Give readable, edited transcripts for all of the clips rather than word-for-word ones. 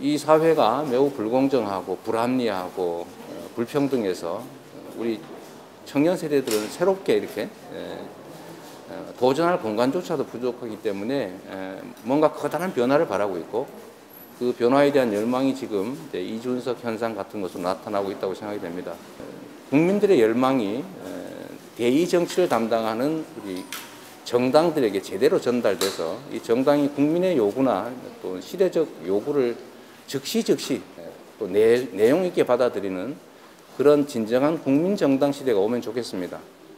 이 사회가 매우 불공정하고 불합리하고 불평등해서 우리 청년 세대들은 새롭게 이렇게 도전할 공간조차도 부족하기 때문에 뭔가 커다란 변화를 바라고 있고, 그 변화에 대한 열망이 지금 이준석 현상 같은 것으로 나타나고 있다고 생각이 됩니다. 국민들의 열망이 대의 정치를 담당하는 우리 정당들에게 제대로 전달돼서 이 정당이 국민의 요구나 또 시대적 요구를 즉시 또 내용 있게 받아들이는 그런 진정한 국민정당 시대가 오면 좋겠습니다.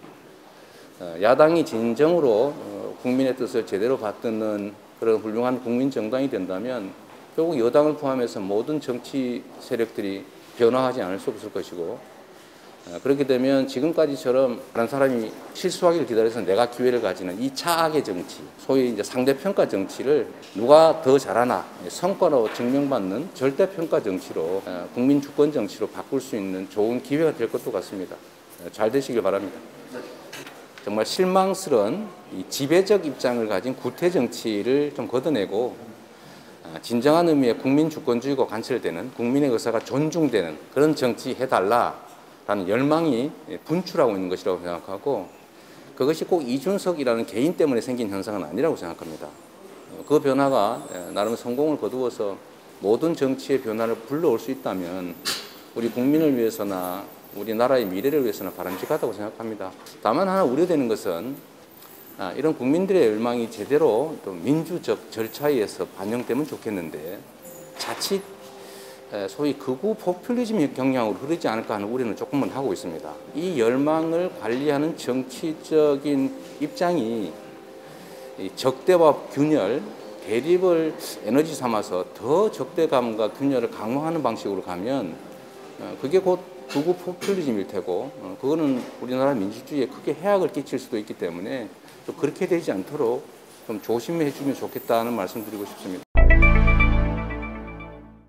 야당이 진정으로 국민의 뜻을 제대로 받드는 그런 훌륭한 국민정당이 된다면 결국 여당을 포함해서 모든 정치 세력들이 변화하지 않을 수 없을 것이고, 그렇게 되면 지금까지처럼 다른 사람이 실수하기를 기다려서 내가 기회를 가지는 이 차악의 정치, 소위 이제 상대평가 정치를 누가 더 잘하나 성과로 증명받는 절대평가 정치로, 국민 주권 정치로 바꿀 수 있는 좋은 기회가 될 것도 같습니다. 잘 되시길 바랍니다. 정말 실망스러운 이 지배적 입장을 가진 구태 정치를 좀 걷어내고 진정한 의미의 국민 주권주의가 관철되는, 국민의 의사가 존중되는 그런 정치 해달라라는 열망이 분출하고 있는 것이라고 생각하고, 그것이 꼭 이준석이라는 개인 때문에 생긴 현상은 아니라고 생각합니다. 그 변화가 나름 성공을 거두어서 모든 정치의 변화를 불러올 수 있다면 우리 국민을 위해서나 우리나라의 미래를 위해서는 바람직하다고 생각합니다. 다만 하나 우려되는 것은 이런 국민들의 열망이 제대로 또 민주적 절차에 의해서 반영되면 좋겠는데 자칫 소위 극우 포퓰리즘 경향으로 흐르지 않을까 하는 우려는 조금은 하고 있습니다. 이 열망을 관리하는 정치적인 입장이 적대와 균열, 대립을 에너지 삼아서 더 적대감과 균열을 강화하는 방식으로 가면 그게 곧 극우 포퓰리즘일 테고, 그거는 우리나라 민주주의에 크게 해악을 끼칠 수도 있기 때문에 좀 그렇게 되지 않도록 좀 조심해 주면 좋겠다는 말씀 드리고 싶습니다.